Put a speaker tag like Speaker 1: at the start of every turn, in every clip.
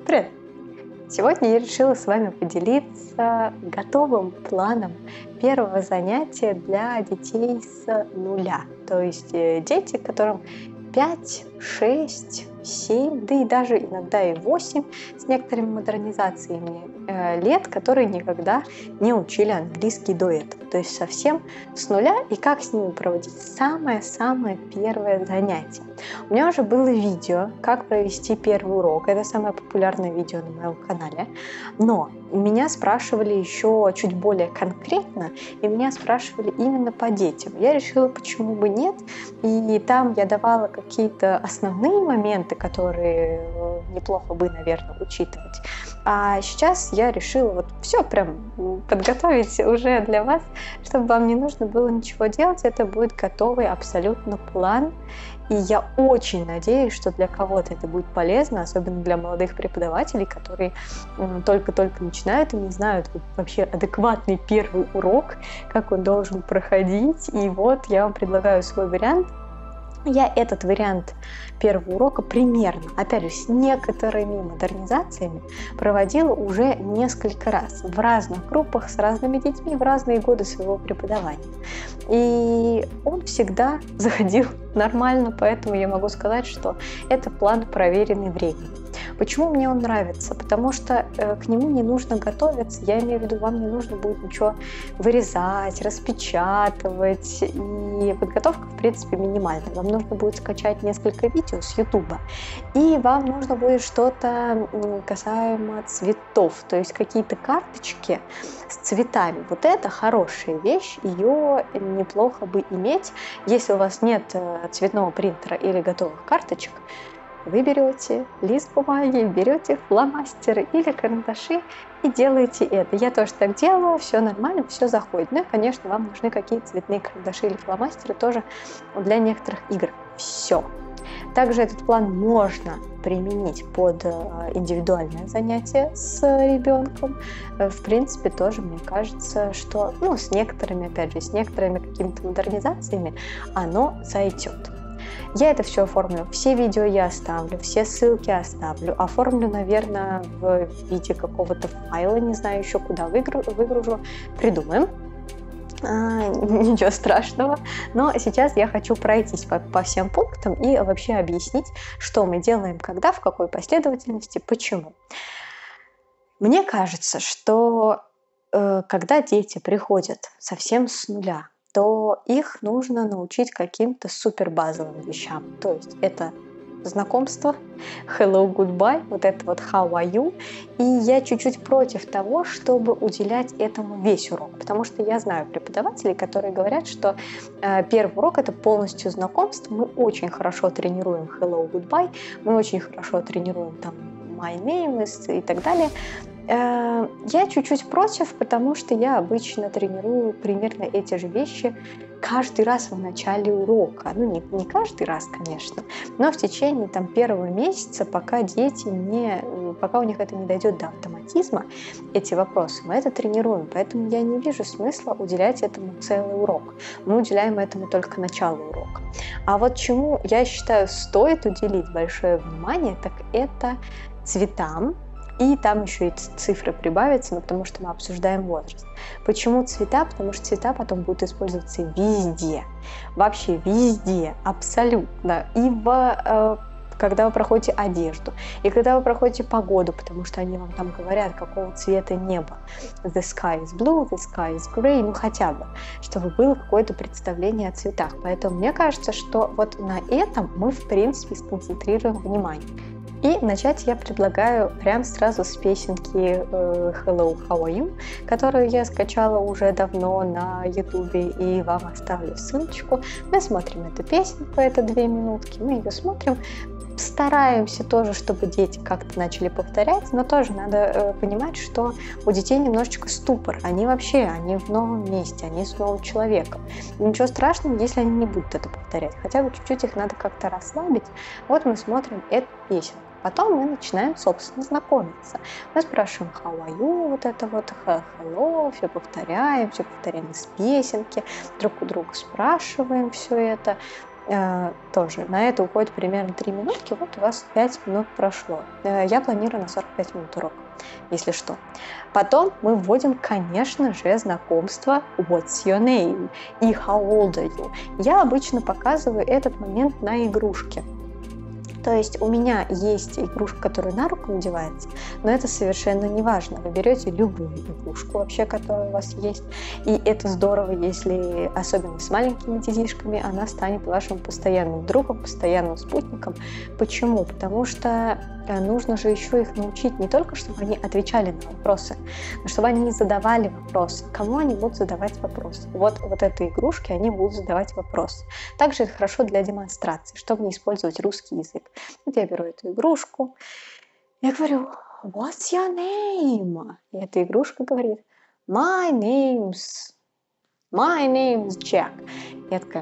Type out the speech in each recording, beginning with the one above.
Speaker 1: Привет! Сегодня я решила с вами поделиться готовым планом первого занятия для детей с нуля. То есть дети, которым 5, 6, 7, да и даже иногда и 8 с некоторыми модернизациями лет, которые никогда не учили английский до этого. То есть совсем с нуля, и как с ними проводить самое-самое первое занятие. У меня уже было видео, как провести первый урок. Это самое популярное видео на моем канале. Но меня спрашивали еще чуть более конкретно, и меня спрашивали именно по детям. Я решила, почему бы нет. И там я давала какие-то основные моменты, которые неплохо бы, наверное, учитывать. А сейчас я решила вот все прям подготовить уже для вас, чтобы вам не нужно было ничего делать. Это будет готовый абсолютно план. И я очень надеюсь, что для кого-то это будет полезно, особенно для молодых преподавателей, которые только-только начинают и не знают вообще адекватный первый урок, как он должен проходить. И вот я вам предлагаю свой вариант. Я этот вариант первого урока примерно, опять же, с некоторыми модернизациями проводила уже несколько раз в разных группах с разными детьми в разные годы своего преподавания. И он всегда заходил нормально, поэтому я могу сказать, что это план, проверенный временем. Почему мне он нравится? Потому что к нему не нужно готовиться, я имею в виду, вам не нужно будет ничего вырезать, распечатывать, и подготовка, в принципе, минимальная. Вам нужно будет скачать несколько видео с YouTube, и вам нужно будет что-то касаемо цветов, то есть какие-то карточки с цветами. Вот это хорошая вещь, ее неплохо бы иметь. Если у вас нет цветного принтера или готовых карточек, вы берете лист бумаги, берете фломастеры или карандаши и делаете это. Я тоже так делаю, все нормально, все заходит. Ну и, конечно, вам нужны какие-то цветные карандаши или фломастеры тоже для некоторых игр. Все. Также этот план можно применить под индивидуальное занятие с ребенком. В принципе, тоже мне кажется, что с некоторыми, опять же, с некоторыми какими-то модернизациями оно зайдет. Я это все оформлю, все видео я оставлю, все ссылки оставлю, оформлю, наверное, в виде какого-то файла, не знаю еще куда выгружу, придумаем. Ничего страшного, но сейчас я хочу пройтись по всем пунктам и вообще объяснить, что мы делаем, когда, в какой последовательности, почему. Мне кажется, что когда дети приходят совсем с нуля, то их нужно научить каким-то супер базовым вещам. То есть это знакомство, hello, goodbye, вот это вот how are you. И я чуть-чуть против того, чтобы уделять этому весь урок, потому что я знаю преподавателей, которые говорят, что первый урок — это полностью знакомство, мы очень хорошо тренируем hello, goodbye, мы очень хорошо тренируем там my name is и так далее. Я чуть-чуть против, потому что я обычно тренирую примерно эти же вещи каждый раз в начале урока. Не каждый раз, конечно, но в течение первого месяца, пока у них это не дойдет до автоматизма, эти вопросы, мы это тренируем. Поэтому я не вижу смысла уделять этому целый урок. Мы уделяем этому только начало урока. А вот чему, я считаю, стоит уделить большое внимание, так это цветам. И там еще и цифры прибавятся, потому что мы обсуждаем возраст. Почему цвета? Потому что цвета потом будут использоваться везде. Вообще везде, абсолютно. И когда вы проходите одежду, и когда вы проходите погоду, потому что они вам там говорят, какого цвета небо. The sky is blue, the sky is grey, хотя бы, чтобы было какое-то представление о цветах. Поэтому мне кажется, что вот на этом мы, в принципе, сконцентрируем внимание. И начать я предлагаю прям сразу с песенки Hello, how are you, которую я скачала уже давно на YouTube и вам оставлю ссылочку. Мы смотрим эту песенку, это 2 минутки, мы ее смотрим, стараемся тоже, чтобы дети как-то начали повторять, но тоже надо понимать, что у детей немножечко ступор, они в новом месте, они с новым человеком. И ничего страшного, если они не будут это повторять, хотя бы чуть-чуть их надо как-то расслабить. Вот мы смотрим эту песенку. Потом мы начинаем, собственно, знакомиться. Мы спрашиваем how are you, вот это вот hello, все повторяем из песенки, друг у друга спрашиваем все это. тоже на это уходит примерно 3 минутки, вот у вас 5 минут прошло. Я планирую на 45 минут урок, если что. Потом мы вводим, конечно же, знакомство What's your name и How old are you. Я обычно показываю этот момент на игрушке. То есть у меня есть игрушка, которая на руку надевается, но это совершенно не важно. Вы берете любую игрушку вообще, которая у вас есть, и это здорово, если, особенно с маленькими детишками, она станет вашим постоянным другом, постоянным спутником. Почему? Потому что нужно же еще их научить не только, чтобы они отвечали на вопросы, но чтобы они задавали вопросы. Кому они будут задавать вопросы? Вот этой игрушке они будут задавать вопросы. Также это хорошо для демонстрации, чтобы не использовать русский язык. Вот я беру эту игрушку, я говорю, what's your name? И эта игрушка говорит, my name's Jack. Я такая,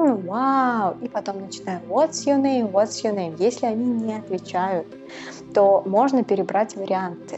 Speaker 1: вау. И потом начинаю, what's your name? Если они не отвечают, то можно перебрать варианты.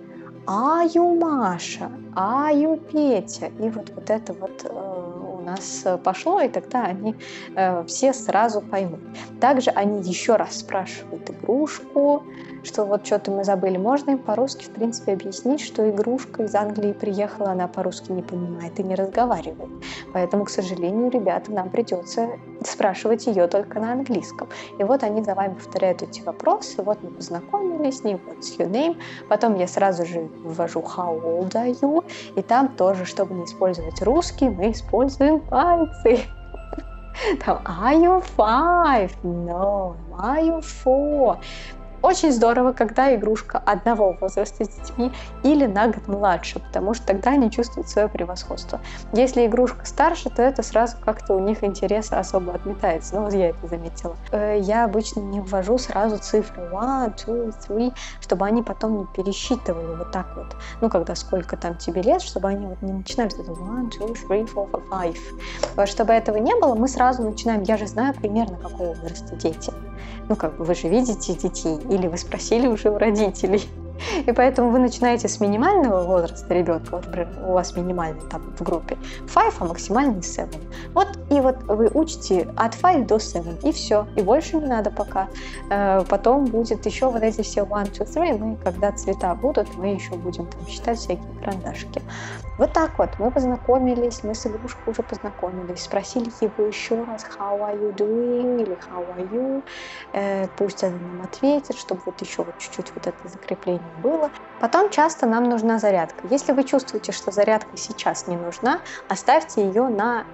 Speaker 1: Are you Маша? Are you Петя? И вот это у нас пошло, и тогда они все сразу поймут. Также они еще раз спрашивают игрушку, что вот что-то мы забыли. Можно им по-русски, в принципе, объяснить, что игрушка из Англии приехала, она по-русски не понимает и не разговаривает. Поэтому, к сожалению, ребята, нам придется спрашивать ее только на английском. И вот они за вами повторяют эти вопросы. Вот мы познакомились с ней, what's your name? Потом я сразу же ввожу how old are you? И там тоже, чтобы не использовать русский, мы используем пальцы. Там, are you 5? No. Are you 4? Очень здорово, когда игрушка одного возраста с детьми или на год младше, потому что тогда они чувствуют свое превосходство. Если игрушка старше, то это сразу как-то у них интерес особо отметается. Ну, вот я это заметила. Я обычно не ввожу сразу цифры 1, 2, 3, чтобы они потом не пересчитывали вот так вот. Ну, когда сколько там тебе лет, чтобы они вот не начинали с этого 1, 2, 3, 4, 5. Вот, чтобы этого не было, мы сразу начинаем. Я же знаю примерно, какого возраста дети. Ну, как бы вы же видите детей, или вы спросили уже у родителей. И поэтому вы начинаете с минимального возраста ребенка, вот, например, у вас минимальный там в группе 5, а максимальный 7. Вот, и вот вы учите от 5 до 7, и все, и больше не надо пока. Потом будет еще вот эти все 1, 2, 3, мы, когда цвета будут, мы еще будем там считать всякие карандашики. Вот так вот, мы познакомились, мы с игрушкой уже познакомились, спросили его еще раз, how are you doing, или how are you, пусть она нам ответит, чтобы вот еще вот чуть-чуть вот это закрепление было. Потом часто нам нужна зарядка. Если вы чувствуете, что зарядка сейчас не нужна, оставьте ее на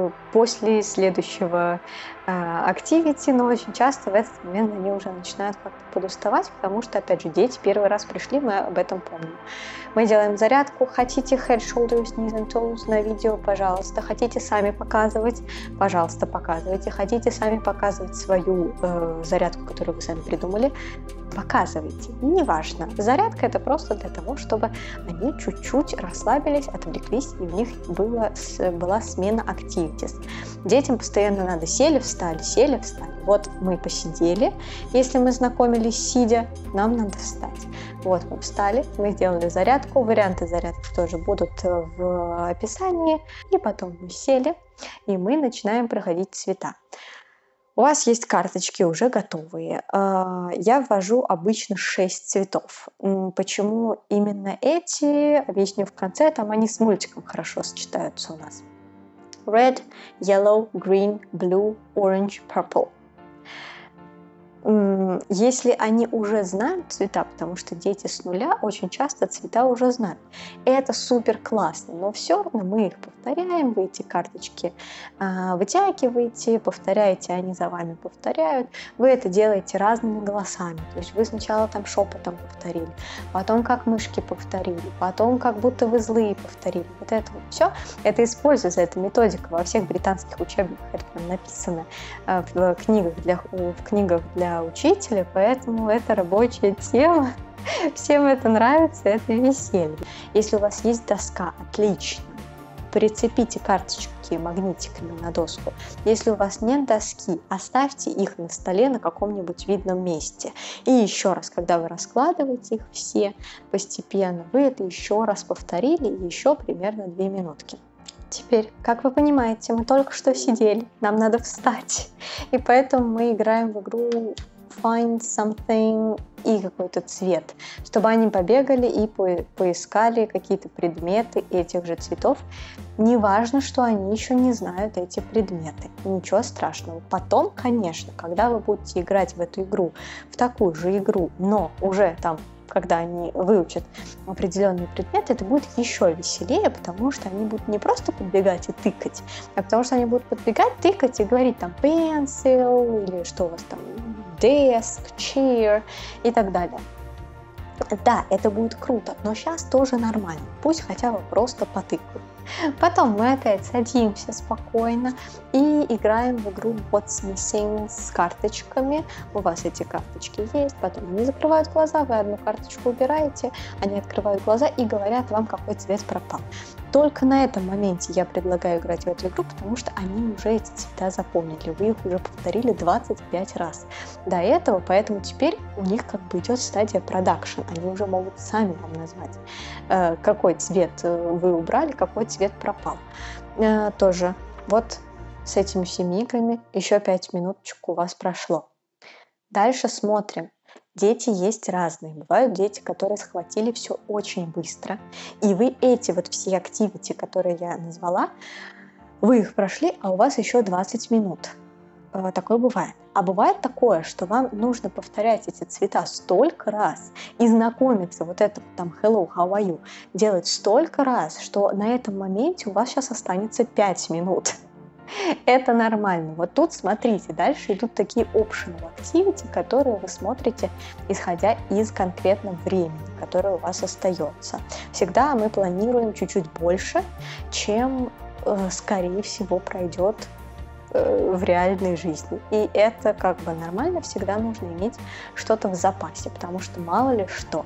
Speaker 1: после следующего activity, но очень часто в этот момент они уже начинают как-то подуставать, потому что, опять же, дети первый раз пришли, мы об этом помним. Мы делаем зарядку. Хотите head, shoulders, knees and toes на видео, пожалуйста. Хотите сами показывать, пожалуйста, показывайте. Хотите сами показывать свою зарядку, которую вы сами придумали, показывайте. Неважно. Зарядка — это просто для того, чтобы они чуть-чуть расслабились, отвлеклись, и у них была смена activities. Детям постоянно надо сели, встали, сели, встали. Вот мы посидели. Если мы знакомились сидя, нам надо встать. Вот мы встали, мы сделали зарядку. Варианты зарядки тоже будут в описании. И потом мы сели, и мы начинаем проходить цвета. У вас есть карточки уже готовые. Я ввожу обычно 6 цветов. Почему именно эти? Объясню в конце. Там они с мультиком хорошо сочетаются у нас. Red, yellow, green, blue, orange, purple. Если они уже знают цвета, потому что дети с нуля очень часто цвета уже знают. Это супер классно, но все равно мы их повторяем, вы эти карточки вытягиваете, повторяете, они за вами повторяют. Вы это делаете разными голосами. То есть вы сначала там шепотом повторили, потом как мышки повторили, потом как будто вы злые повторили. Вот это вот все. Это используется, эта методика во всех британских учебниках, это прям написано в книгах для учителя, поэтому это рабочая тема. Всем это нравится, это веселье. Если у вас есть доска, отлично. Прицепите карточки магнитиками на доску. Если у вас нет доски, оставьте их на столе на каком-нибудь видном месте. И еще раз, когда вы раскладываете их все постепенно, вы это еще раз повторили, и еще примерно 2 минутки. Теперь, как вы понимаете, мы только что сидели, нам надо встать. И поэтому мы играем в игру Find Something и какой-то цвет, чтобы они побегали и поискали какие-то предметы этих же цветов. Неважно, что они еще не знают эти предметы. Ничего страшного. Потом, конечно, когда вы будете играть в эту игру, в такую же игру, но уже там, когда они выучат определенные предметы, это будет еще веселее, потому что они будут не просто подбегать и тыкать, а потому что они будут подбегать, тыкать и говорить там pencil или что у вас там, desk, chair и так далее. Да, это будет круто, но сейчас тоже нормально. Пусть хотя бы просто потыкают. Потом мы опять садимся спокойно и играем в игру What's Missing с карточками. У вас эти карточки есть, потом они закрывают глаза, вы одну карточку убираете, они открывают глаза и говорят вам, какой цвет пропал. Только на этом моменте я предлагаю играть в эту игру, потому что они уже эти цвета запомнили. Вы их уже повторили 25 раз до этого, поэтому теперь у них как бы идет стадия продакшн. Они уже могут сами вам назвать, какой цвет вы убрали, какой цвет пропал. Тоже вот с этими всеми играми еще 5 минуточек у вас прошло. Дальше смотрим. Дети есть разные. Бывают дети, которые схватили все очень быстро. И вы эти вот все активити, которые я назвала, вы их прошли, а у вас еще 20 минут. Такое бывает. А бывает такое, что вам нужно повторять эти цвета столько раз и знакомиться, вот это там hello, how are you, делать столько раз, что на этом моменте у вас сейчас останется 5 минут. Это нормально. Вот тут, смотрите, дальше идут такие optional activity, которые вы смотрите, исходя из конкретного времени, которое у вас остается. Всегда мы планируем чуть-чуть больше, чем, скорее всего, пройдет в реальной жизни. И это как бы нормально, всегда нужно иметь что-то в запасе, потому что мало ли что.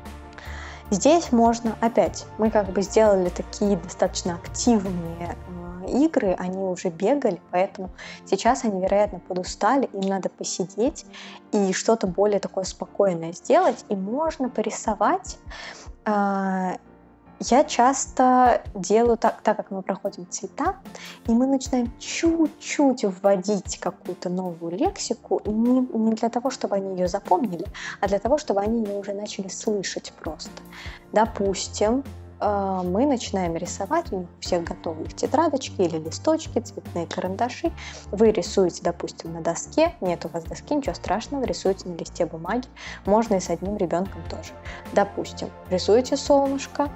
Speaker 1: Здесь можно, опять, мы как бы сделали такие достаточно активные игры, они уже бегали, поэтому сейчас они, вероятно, подустали, им надо посидеть и что-то более такое спокойное сделать, и можно порисовать. Я часто делаю так как мы проходим цвета, и мы начинаем чуть-чуть вводить какую-то новую лексику, и не для того, чтобы они ее запомнили, а для того, чтобы они ее уже начали слышать просто. Допустим, мы начинаем рисовать, у них у всех готовы их тетрадочки или листочки, цветные карандаши. Вы рисуете, допустим, на доске, нет у вас доски, ничего страшного, рисуете на листе бумаги, можно и с одним ребенком тоже. Допустим, рисуете солнышко.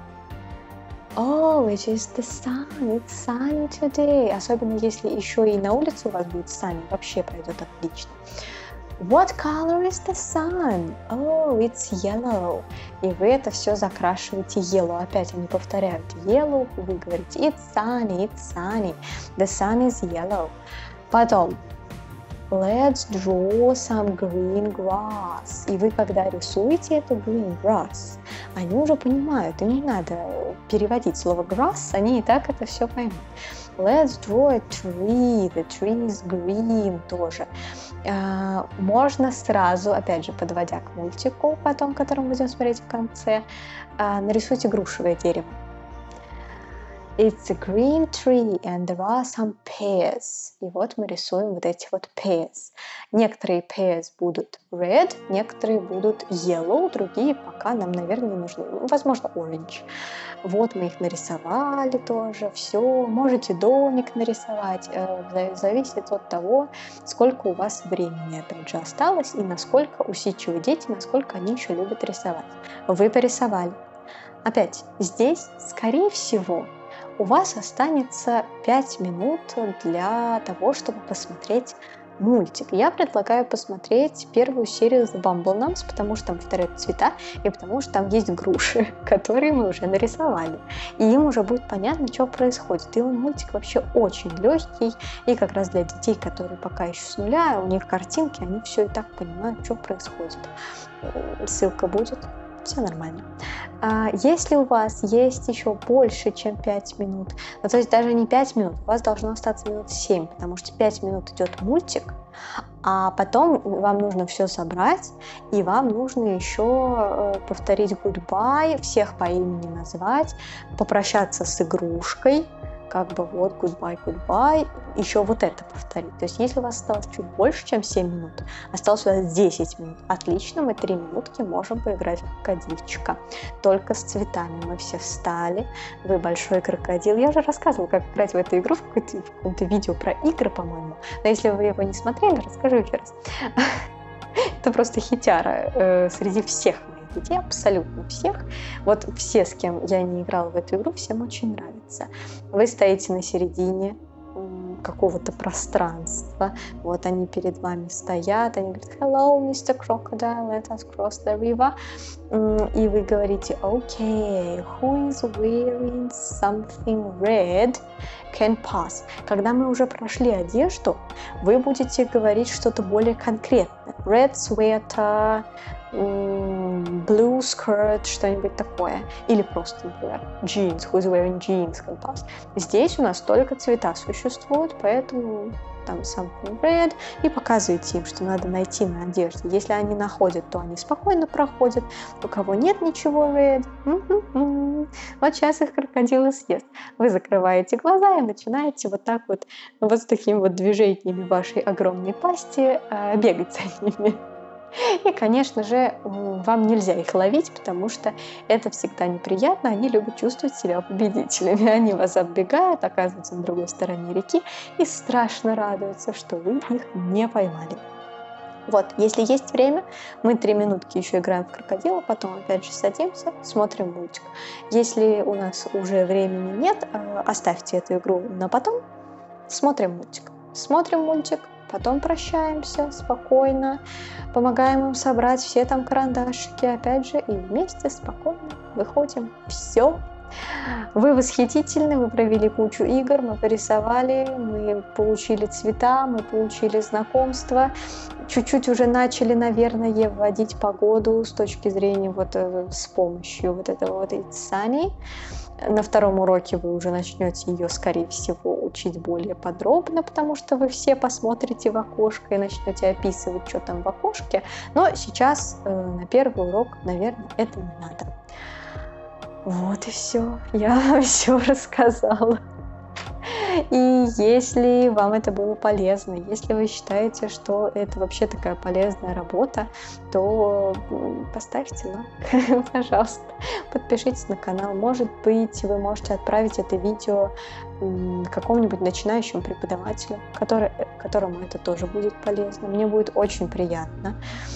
Speaker 1: Oh, it is the sun, it's sunny today. Особенно если еще и на улице у вас будет sunny, вообще пройдет отлично. What color is the sun? Oh, it's yellow. И вы это все закрашиваете yellow. Опять они повторяют yellow, вы говорите it's sunny, it's sunny. The sun is yellow. Потом let's draw some green grass. И вы, когда рисуете эту green grass, они уже понимают, им не надо переводить слово grass, они и так это все поймут. Let's draw a tree, the tree is green тоже. Можно сразу, опять же, подводя к мультику, потом, который мы будем смотреть в конце, нарисуйте грушевое дерево. It's a green tree and there are some pears. И вот мы рисуем вот эти вот pears. Некоторые pears будут red, некоторые будут yellow, другие пока нам, наверное, не нужны. Возможно, orange. Вот мы их нарисовали тоже. Все. Можете домик нарисовать. Зависит от того, сколько у вас времени, опять же, осталось и насколько усидчивы дети, насколько они еще любят рисовать. Вы порисовали. Опять, здесь, скорее всего, у вас останется 5 минут для того, чтобы посмотреть мультик. Я предлагаю посмотреть первую серию The Bumblenuts, потому что там повторяют цвета, и потому что там есть груши, которые мы уже нарисовали. И им уже будет понятно, что происходит. И он мультик вообще очень легкий, и как раз для детей, которые пока еще с нуля, у них картинки, они все и так понимают, что происходит. Ссылка будет. Все нормально. Если у вас есть еще больше, чем 5 минут, ну, то есть даже не 5 минут, у вас должно остаться минут 7, потому что 5 минут идет мультик, а потом вам нужно все собрать, и вам нужно еще повторить goodbye, всех по имени назвать, попрощаться с игрушкой, как бы вот goodbye, goodbye, еще вот это повторить. То есть если у вас осталось чуть больше, чем 7 минут, осталось у вас 10 минут, отлично, мы 3 минутки можем поиграть в крокодильчика. Только с цветами. Мы все встали, вы большой крокодил. Я уже рассказывала, как играть в эту игру в каком-то видео про игры, по-моему. Но если вы его не смотрели, расскажу еще раз. Это просто хитяра среди всех моих детей, абсолютно всех. Вот все, с кем я не играла в эту игру, всем очень нравится. Вы стоите на середине какого-то пространства. Вот они перед вами стоят, они говорят «Hello, Mr. Crocodile, let us cross the river». И вы говорите «Okay, who is wearing something red can pass». Когда мы уже прошли одежду, вы будете говорить что-то более конкретное. Red sweater, blue skirt, что-нибудь такое. Или просто, например, jeans, who is wearing jeans can pass. Здесь у нас только цвета существуют, поэтому там something red, и показываете им, что надо найти на одежде. Если они находят, то они спокойно проходят. У кого нет ничего red, вот сейчас их крокодил и съест. Вы закрываете глаза и начинаете вот так вот с такими вот движениями вашей огромной пасти бегать за ними. И, конечно же, вам нельзя их ловить, потому что это всегда неприятно. Они любят чувствовать себя победителями. Они вас оббегают, оказываются на другой стороне реки и страшно радуются, что вы их не поймали. Вот, если есть время, мы 3 минутки еще играем в крокодила, потом опять же садимся, смотрим мультик. Если у нас уже времени нет, оставьте эту игру на потом, смотрим мультик. Смотрим мультик, потом прощаемся спокойно, помогаем им собрать все там карандашики, опять же, и вместе спокойно выходим. Все. Вы восхитительны, вы провели кучу игр, мы порисовали, мы получили цвета, мы получили знакомства, чуть-чуть уже начали, наверное, вводить погоду с точки зрения вот с помощью вот этого вот It's Sunny. На втором уроке вы уже начнете ее, скорее всего, учить более подробно, потому что вы все посмотрите в окошко и начнете описывать, что там в окошке. Но сейчас на первый урок, наверное, это не надо. Вот и все. Я вам все рассказала. И если вам это было полезно, если вы считаете, что это вообще такая полезная работа, то поставьте лайк, пожалуйста, подпишитесь на канал. Может быть, вы можете отправить это видео какому-нибудь начинающему преподавателю, которому это тоже будет полезно. Мне будет очень приятно,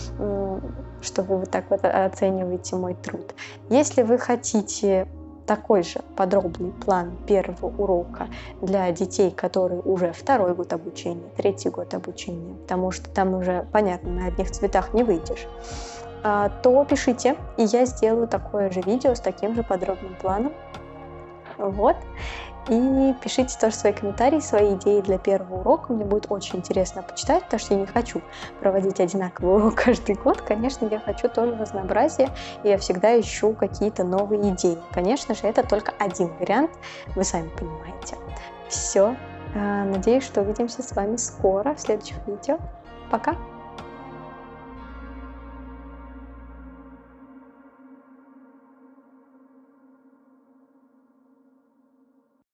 Speaker 1: что вы вот так вот оцениваете мой труд. Если вы хотите такой же подробный план первого урока для детей, которые уже 2-й год обучения, 3-й год обучения, потому что там уже, понятно, на одних цветах не выйдешь, то пишите, и я сделаю такое же видео с таким же подробным планом. Вот. И пишите тоже свои комментарии, свои идеи для первого урока. Мне будет очень интересно почитать, потому что я не хочу проводить одинаковый урок каждый год. Конечно, я хочу тоже разнообразия, и я всегда ищу какие-то новые идеи. Конечно же, это только один вариант, вы сами понимаете. Все. Надеюсь, что увидимся с вами скоро в следующих видео. Пока!